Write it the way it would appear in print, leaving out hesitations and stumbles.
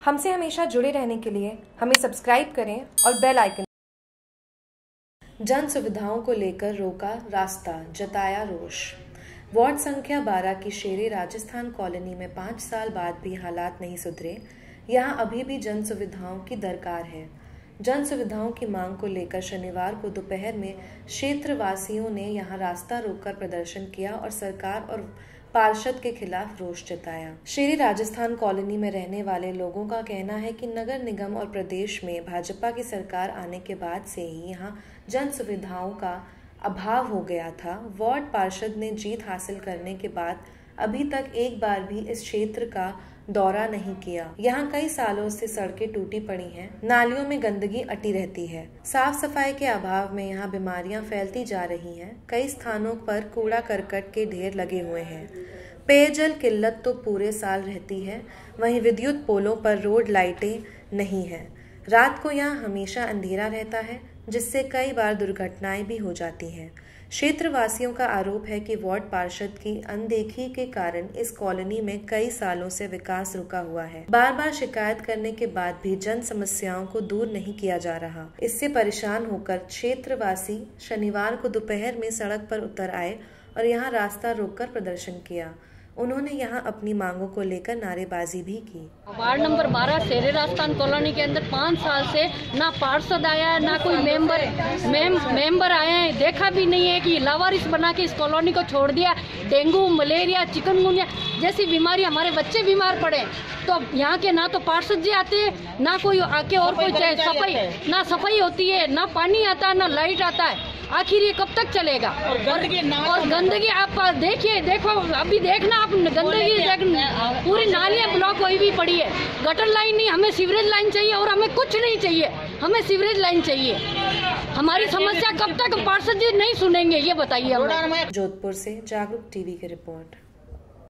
हमसे हमेशा जुड़े रहने के लिए हमें सब्सक्राइब करें और बेल आइकन। जन सुविधाओं को लेकर रोका रास्ता, जताया रोष। वार्ड संख्या 12 की शेरे राजस्थान कॉलोनी में 5 साल बाद भी हालात नहीं सुधरे। यहां अभी भी जन सुविधाओं की दरकार है। जन सुविधाओं की मांग को लेकर शनिवार को दोपहर में क्षेत्रवासियों ने यहां रास्ता रोककर प्रदर्शन किया और सरकार और पार्षद के खिलाफ रोष जताया। शेरी राजस्थान कॉलोनी में रहने वाले लोगों का कहना है कि नगर निगम और प्रदेश में भाजपा की सरकार आने के बाद से ही यहां जन सुविधाओं का अभाव हो गया था। वार्ड पार्षद ने जीत हासिल करने के बाद अभी तक एक बार भी इस क्षेत्र का दौरा नहीं किया। यहाँ कई सालों से सड़कें टूटी पड़ी हैं, नालियों में गंदगी अटी रहती है। साफ सफाई के अभाव में यहाँ बीमारियां फैलती जा रही हैं। कई स्थानों पर कूड़ा करकट के ढेर लगे हुए हैं। पेयजल किल्लत तो पूरे साल रहती है। वहीं विद्युत पोलों पर रोड लाइटें नहीं है। रात को यहाँ हमेशा अंधेरा रहता है, जिससे कई बार दुर्घटनाएं भी हो जाती हैं। क्षेत्रवासियों का आरोप है कि वार्ड पार्षद की अनदेखी के कारण इस कॉलोनी में कई सालों से विकास रुका हुआ है। बार बार शिकायत करने के बाद भी जन समस्याओं को दूर नहीं किया जा रहा। इससे परेशान होकर क्षेत्रवासी शनिवार को दोपहर में सड़क पर उतर आए और यहाँ रास्ता रोककर प्रदर्शन किया। उन्होंने यहाँ अपनी मांगों को लेकर नारेबाजी भी की। वार्ड नंबर 12 शेरे राजस्थान कॉलोनी के अंदर 5 साल से ना पार्षद आया है, ना कोई मेंबर आए हैं। देखा भी नहीं है कि लावारिस बना के इस कॉलोनी को छोड़ दिया। डेंगू, मलेरिया, चिकनगुनिया जैसी बीमारी, हमारे बच्चे बीमार पड़े। तो यहाँ के ना तो पार्षद जी आते हैं, ना कोई आके और कोई सफाई होती है, ना पानी आता है, ना लाइट आता है। आखिर ये कब तक चलेगा? और गंदगी आप देखो अभी देखना आप, गंदगी पूरी नालियां ब्लॉक हुई भी पड़ी है। गटर लाइन नहीं, हमें सीवरेज लाइन चाहिए और हमें कुछ नहीं चाहिए, हमें सीवरेज लाइन चाहिए। हमारी समस्या कब तक पार्षद जी नहीं सुनेंगे, ये बताइए हमें। जोधपुर से जागरूक टीवी की रिपोर्ट।